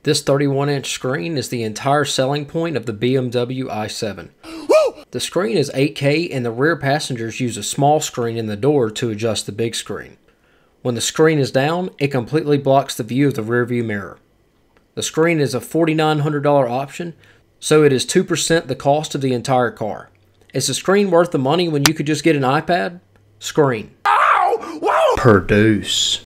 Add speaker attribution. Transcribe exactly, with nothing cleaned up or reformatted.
Speaker 1: This thirty-one inch screen is the entire selling point of the B M W i seven. The screen is eight K and the rear passengers use a small screen in the door to adjust the big screen. When the screen is down, it completely blocks the view of the rear view mirror. The screen is a four thousand nine hundred dollar option, so it is two percent the cost of the entire car. Is the screen worth the money when you could just get an iPad? Screen. Ow! Whoa! Produce.